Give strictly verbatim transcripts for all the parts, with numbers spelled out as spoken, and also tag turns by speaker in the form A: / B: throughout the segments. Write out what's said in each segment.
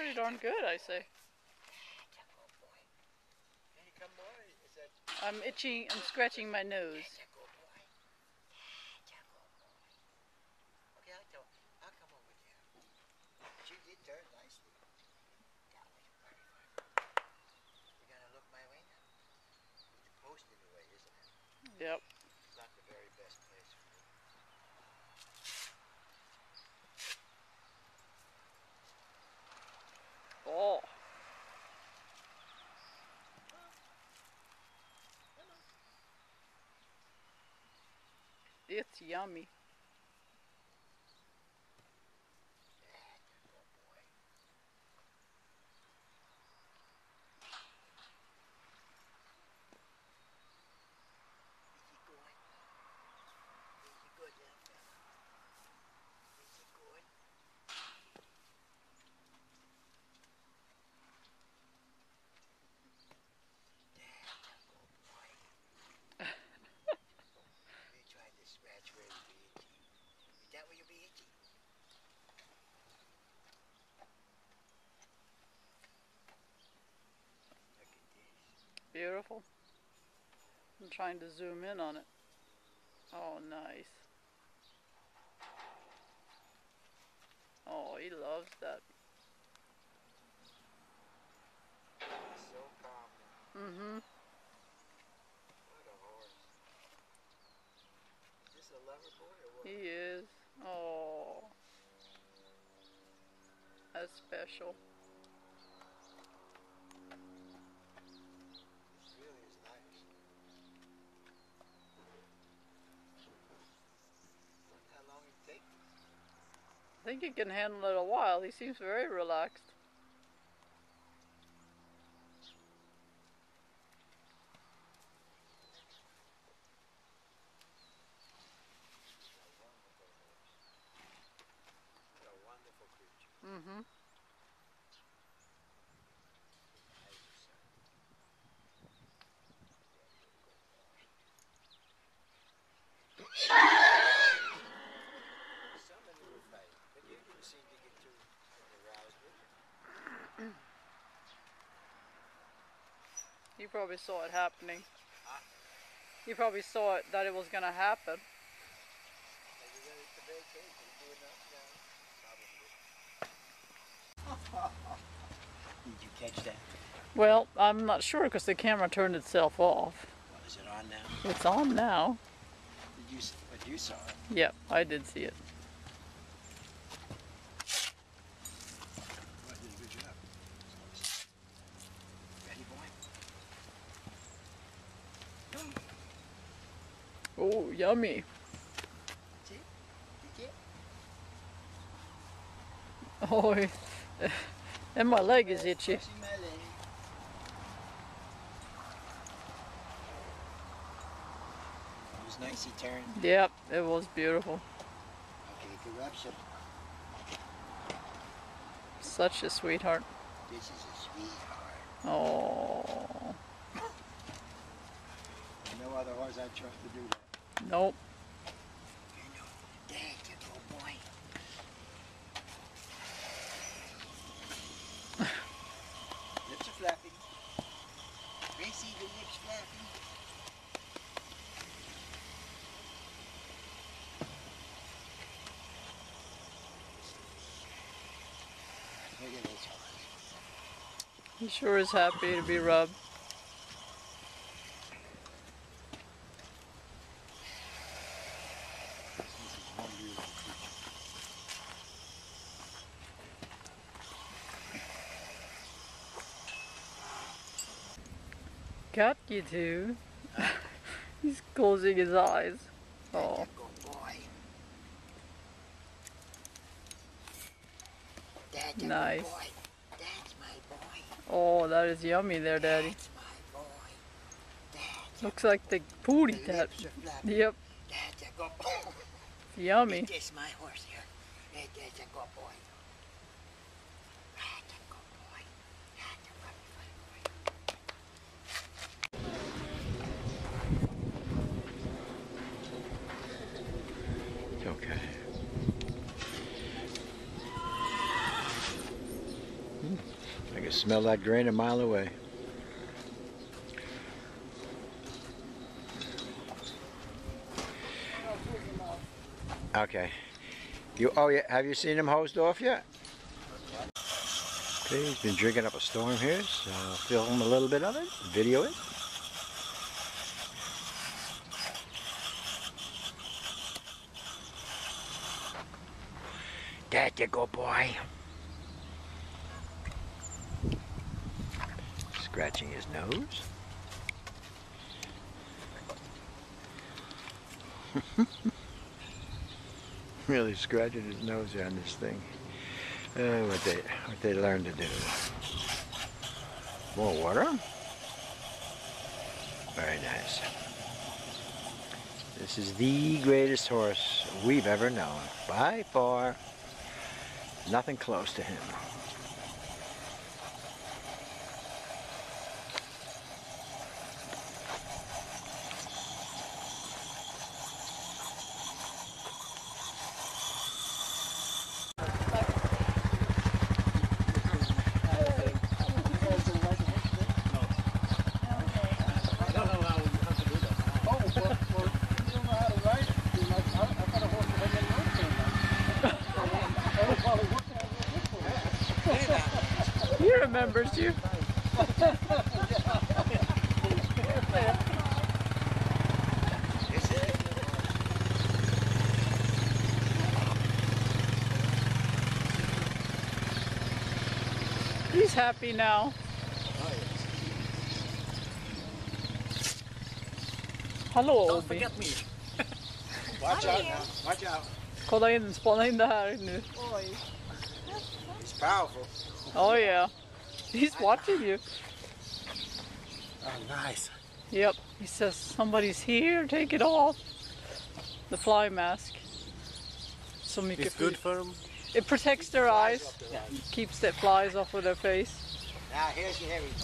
A: pretty darn good, I say. I'm itching, I'm scratching my nose. Yep.
B: Not the very best place for you.
A: Oh. It's yummy. Beautiful. I'm trying to zoom in on it. Oh, nice. Oh, he loves that.
B: So calm.
A: Mm-hmm.
B: What a horse. Is this a lover boy or what?
A: He is. Oh. That's special.
B: This really is nice. How long it take?
A: I think he can handle it a while. He seems very relaxed.
B: What a wonderful creature.
A: Mm-hmm.
B: Some of them will fight, but you didn't seem to get too aroused with it.
A: You probably saw it happening.
B: Huh?
A: You probably saw it, that it was going to happen.
B: Are you ready to vacate? Are you doing that now? Probably. Did you catch that?
A: Well, I'm not sure because the camera turned itself off.
B: Well, is it on now?
A: It's on now.
B: Did you, but you saw it.
A: Yep, I did see it.
B: Well, you did a good job. Ready, boy?
A: Oh, yummy.
B: See? Did you?
A: Oh, and my leg is itchy.
B: See my leg. It was nice he turned.
A: Yep, it was beautiful.
B: Okay, good rupture.
A: Such a sweetheart.
B: This is a sweetheart.
A: Oh.
B: No other horse I'd trust to do that.
A: Nope.
B: You know, there you go, boy. Lips are flapping. Gracie, the lips flapping. Look at this horse.
A: He sure is happy to be rubbed.
B: This is one beautiful creature.
A: Got you too. He's closing his eyes. Oh.
B: That's a
A: Nice.
B: good boy. That's my boy.
A: Oh, that is yummy there, Daddy.
B: That's my boy. That's
A: Looks like the pooty
B: the
A: that.
B: lips are flapping.
A: Yep.
B: That's a good boy.
A: Yummy.
B: This my horse here. That- That's a good boy. That's a good boy. That's a good boy. It's okay.
C: smell that grain a mile away. Okay. You oh yeah, have you seen him hosed off yet? Okay, he's been drinking up a storm here, so I'll film a little bit of it, video it. There you go, boy. Scratching his nose. Really scratching his nose on this thing. Uh, what they what they learn to do. More water. Very nice. This is the greatest horse we've ever known. By far. Nothing close to him.
A: He remembers you. He's happy now. Hallå
B: Don't
A: Obi.
B: forget me. Watch out now. Watch out.
A: Kolla in, spana in det här nu.
B: He's powerful.
A: Oh yeah. He's watching you.
B: Oh, nice.
A: Yep. He says somebody's here, take it off. The fly mask. Så mycket
B: It's good for him.
A: It protects their eyes. Keeps the flies off of their face.
B: Now here's your hairy.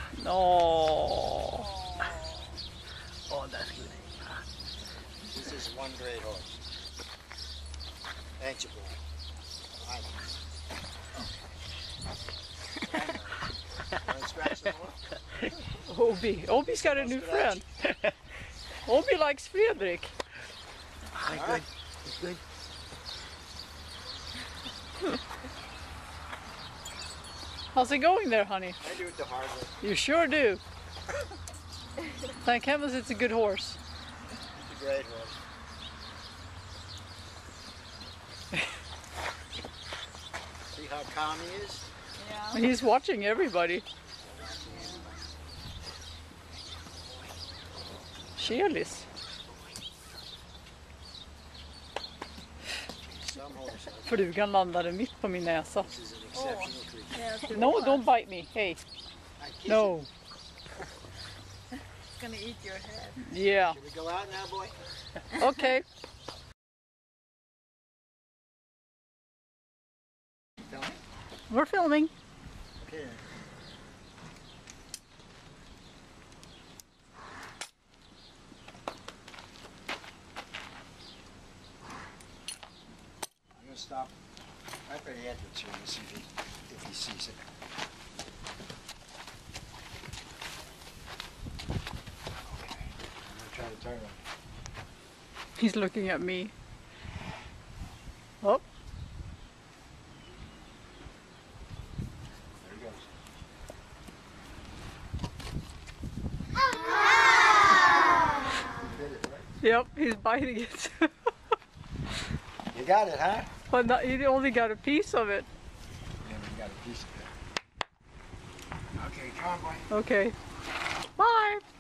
A: Oh.
B: Oh, that's good. This is one great horse. Ain't you, boy? I Want to scratch some more?
A: Obi. Obi's got a new friend. Obi likes Fredrik.
B: All right. It's good.
A: How's it going there, honey?
B: I do it the hard way.
A: You sure do. Thank heavens it's a good horse.
B: It's a great horse. See how calm he is?
D: Yeah.
A: He's watching everybody. Shelis.
B: Some horses.
A: Frugan landade mitt på min näsa.
B: This is an exceptional creature.
D: Yeah, it's
A: No, don't bite me. Hey.
B: I kiss
A: No.
D: It's gonna eat your head.
A: Yeah.
B: Should we go out now, boy?
A: Okay.
B: Filming?
A: We're filming.
B: Okay. I'm gonna stop right by the entrance here and see if he, if he sees it. Okay. I'm gonna try to turn him.
A: He's looking at me. Oh.
B: There he goes. You did it, right?
A: Yep, he's biting it.
B: You got it, huh?
A: But not, he only got a piece of it.
B: Yeah, we got a piece of it. Okay, come on, boy.
A: Okay. Bye.